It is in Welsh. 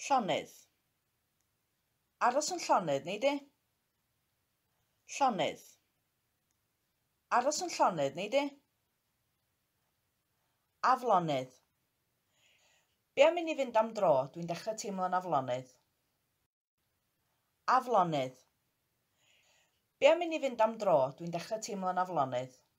Llonydd. Aros yn llonydd, neu di? Llonydd. Aros yn llonydd, neu di? Aflonydd. Be am i ni fynd am dro? Dwi'n dechrau teimlo'n aflonydd. Aflonydd. Be am i ni fynd am dro? Dwi'n dechrau teimlo'n aflonydd.